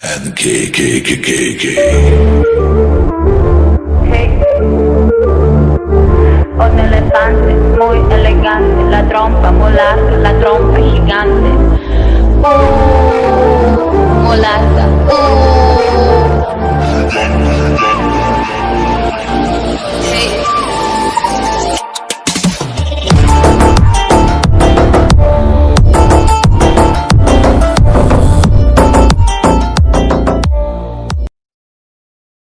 And K. Hey. Un elefante muy elegante, la trompa muy larga, la trompa gigante. Muy larga.